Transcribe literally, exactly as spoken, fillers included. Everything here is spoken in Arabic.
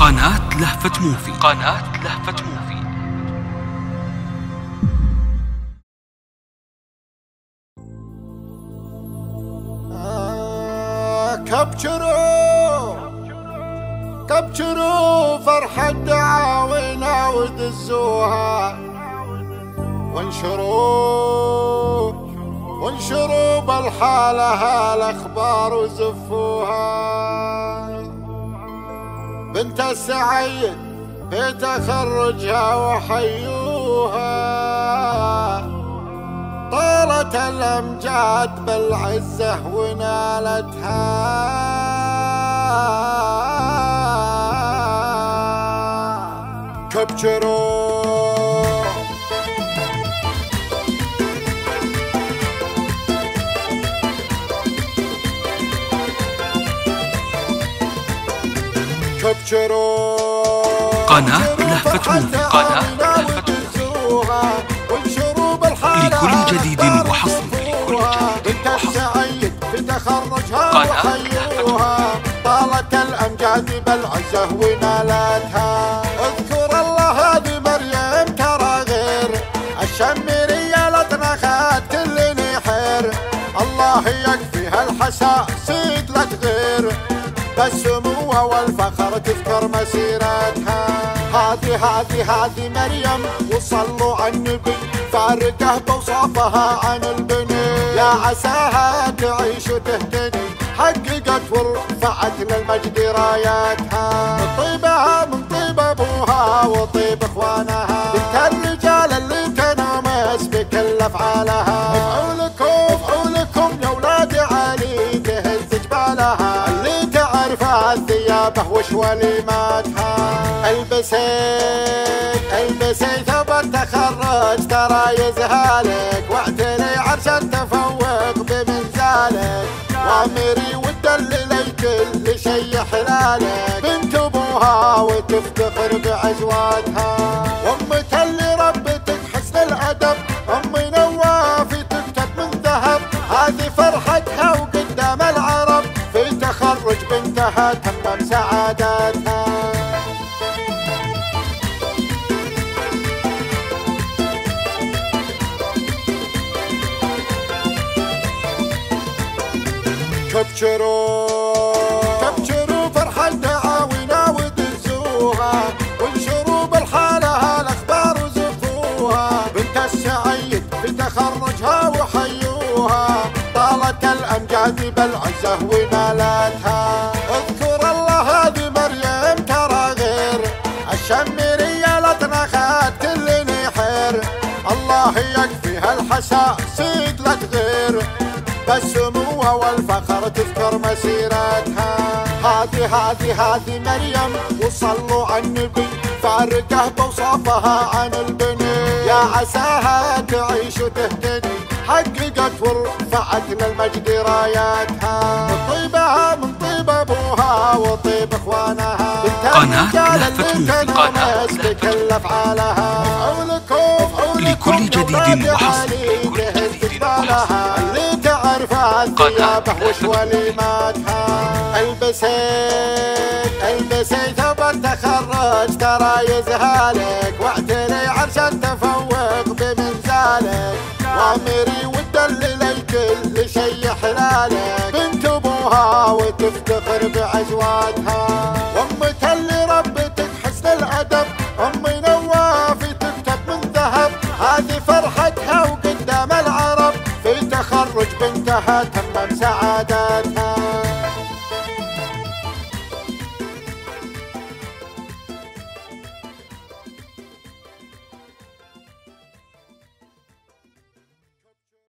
قناة لهفة موفي. قناة لهفة موفي. آه كبشروا كبشروا فرحة دعاوينا ودزوها، وانشروا وانشروا بالحالة هالاخبار وزفوها. بنت السعيد في تخرجها وحيوها، طالت الامجاد بالعزة ونالتها. كبشروا كبشروا قناة لهفة موفي. قناة لهفة موفي لكل جديد وحصري. لكل جديد بنت السعيد في تخرجها وحيوها، طالت الامجاد بالعزة ونالتها. اذكر الله هذه مريم ترى غير الشميرية لطنخات كل نحير. الله يكفيها الحساء سيد لا تغير، بالسمو والفخر تذكر مسيرتها. هذه هذه هذه مريم وصلوا على النبي، فارقه بوصافها عن البني. يا عساها تعيش وتهتدي، حققت ورفعت للمجد راياتها. من طيبها من طيب ابوها وطيب اخوانها، بنت الرجال اللي تنامس بكل افعالها. افعولكم افعولكم يا ولاد علي تهز جبالها، اللي تعرف ثيابه وش وليماتها. البسي البسي ثوب التخرج ترى يزهالك، واعتري عرش التفوق بمنزالك. وامري وتدللي كل شي حلالك، بنت ابوها وتفتخر بعزواتها. وامك اللي ربتك حسن الادب، امي نوافي تكتب من ذهب. هذه فرحتها وقدام العرب، في تخرج بنتها تمم سعادتها. كبشروا كبشروا فرحة دعاوينا ودزوها، وانشروا بالحالة هالاخبار وزفوها. بنت السعيد في تخرجها وحيوها، طالت الامجاد بالعزة ونالتها. اذكر الله هذه مريم ترى غير الشميرية لطنخات كل نحير. الله يكفيها الحساء سيد لا تغير، بالسمو والفخر تذكر مسيرتها. هذه هذه هذه مريم وصلوا على النبي، فارقه بوصافها عن البني. يا عساها تعيش وتهتدي، حققت ورفعت للمجد راياتها. من طيبها من طيب ابوها وطيب اخوانها، قناة لهفة موفي. قناة بكل افعالها. افعولكم لكل جديد وحصري. لكل جديد وحصري اللي تعرف ثيابه وش وليماتها. البسي البسي ثوب التخرج ترى يزهالك، واعتري عرش التفوق بمنزالك. وامري وتدللي كل شي حلالك، بنت ابوها وتفتخر بعزواتها. وامك اللي ربتك حسن الادب، امي نوافي تكتب من ذهب. هذه فرحتها وقدام العرب، في تخرج بنتها تمم سعادتها.